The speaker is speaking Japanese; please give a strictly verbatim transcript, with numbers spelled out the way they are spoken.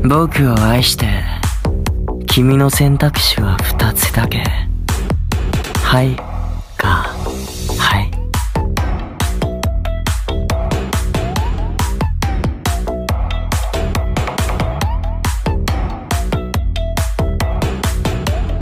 僕を愛して君の選択肢は二つだけ。はい